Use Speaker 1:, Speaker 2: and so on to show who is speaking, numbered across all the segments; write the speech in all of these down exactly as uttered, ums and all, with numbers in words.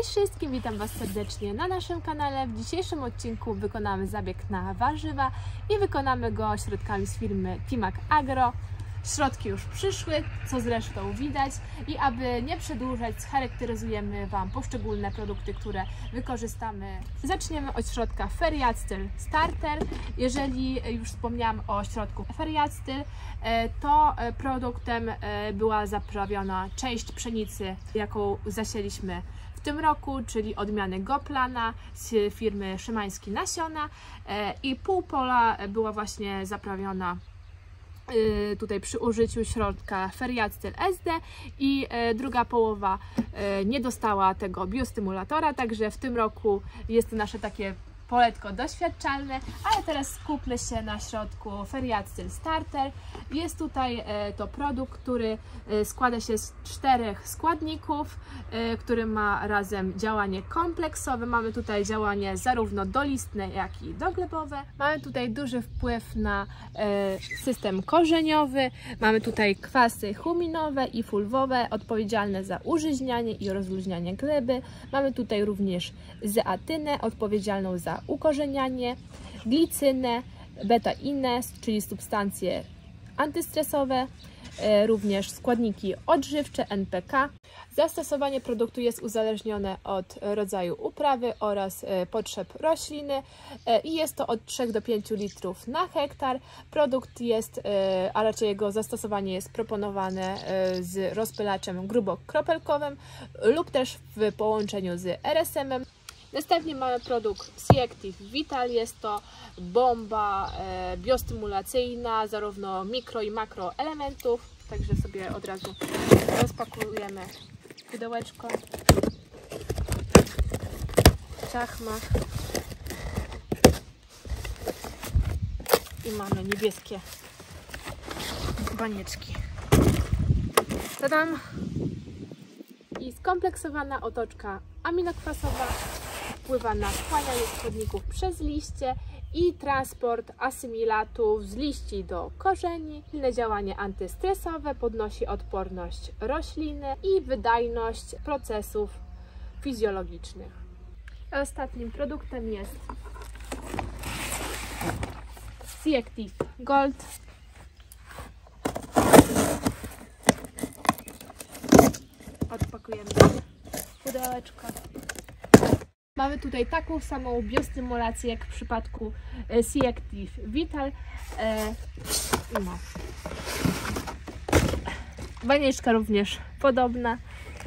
Speaker 1: Cześć wszystkim, witam Was serdecznie na naszym kanale. W dzisiejszym odcinku wykonamy zabieg na warzywa i wykonamy go środkami z firmy Timac Agro. Środki już przyszły, co zresztą widać, i aby nie przedłużać, scharakteryzujemy Wam poszczególne produkty, które wykorzystamy. Zaczniemy od środka Feriastyl Starter. Jeżeli już wspomniałam o środku Feriastyl, to produktem była zaprawiona część pszenicy, jaką zasieliśmy w tym roku, czyli odmiany Goplana z firmy Szymański Nasiona, i pół pola była właśnie zaprawiona tutaj przy użyciu środka Feriastyl S D, i druga połowa nie dostała tego biostymulatora, także w tym roku jest to nasze takie poletko doświadczalne. Ale teraz skupmy się na środku Feriastyl Starter. Jest tutaj to produkt, który składa się z czterech składników, który ma razem działanie kompleksowe. Mamy tutaj działanie zarówno dolistne, jak i doglebowe. Mamy tutaj duży wpływ na system korzeniowy. Mamy tutaj kwasy huminowe i fulwowe, odpowiedzialne za użyźnianie i rozluźnianie gleby. Mamy tutaj również zeatynę, odpowiedzialną za ukorzenianie, glicynę, beta-inę, czyli substancje antystresowe, również składniki odżywcze N P K. Zastosowanie produktu jest uzależnione od rodzaju uprawy oraz potrzeb rośliny i jest to od trzech do pięciu litrów na hektar. Produkt jest, a raczej jego zastosowanie jest proponowane z rozpylaczem grubokropelkowym lub też w połączeniu z R S M-em. Następnie mamy produkt SeaActiv Vital. Jest to bomba e, biostymulacyjna zarówno mikro i makro elementów. Także sobie od razu rozpakujemy pudełeczko, czachmach i mamy niebieskie banieczki. Tadam! I skompleksowana otoczka aminokwasowa wpływa na wchłanianie składników przez liście i transport asymilatów z liści do korzeni. Silne działanie antystresowe podnosi odporność rośliny i wydajność procesów fizjologicznych. Ostatnim produktem jest SeaActiv Gold. Odpakujemy pudełeczko. Mamy tutaj taką samą biostymulację jak w przypadku SeaActiv Vital. No. Banieczka również podobna.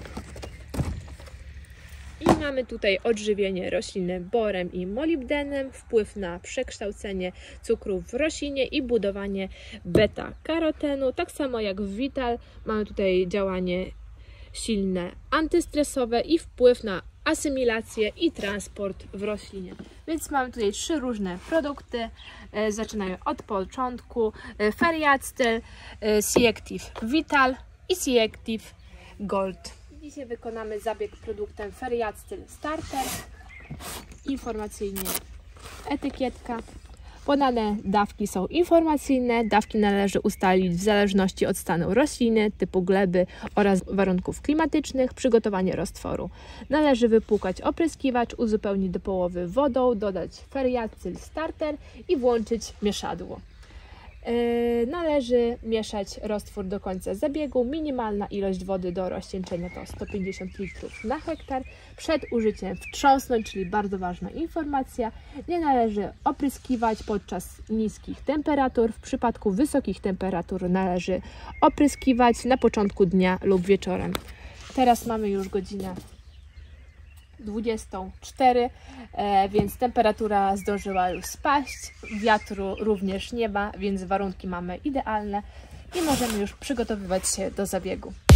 Speaker 1: I mamy tutaj odżywienie rośliny borem i molibdenem, wpływ na przekształcenie cukru w roślinie i budowanie beta-karotenu. Tak samo jak w Vital mamy tutaj działanie silne antystresowe i wpływ na asymilację i transport w roślinie. Więc mamy tutaj trzy różne produkty. E, zaczynają od początku. E, Feriastyl, e, SeaActiv Vital i SeaActiv Gold. Dzisiaj wykonamy zabieg produktem Feriastyl Starter. Informacyjnie etykietka. Podane dawki są informacyjne. Dawki należy ustalić w zależności od stanu rośliny, typu gleby oraz warunków klimatycznych. Przygotowanie roztworu. Należy wypłukać opryskiwacz, uzupełnić do połowy wodą, dodać Feriastyl Starter i włączyć mieszadło. Yy, należy mieszać roztwór do końca zabiegu. Minimalna ilość wody do rozcieńczenia to sto pięćdziesiąt litrów na hektar. Przed użyciem wstrząsnąć, czyli bardzo ważna informacja. Nie należy opryskiwać podczas niskich temperatur. W przypadku wysokich temperatur należy opryskiwać na początku dnia lub wieczorem. Teraz mamy już godzinę dwudziestą czwartą, e, więc temperatura zdążyła już spaść, wiatru również nie ma, więc warunki mamy idealne i możemy już przygotowywać się do zabiegu.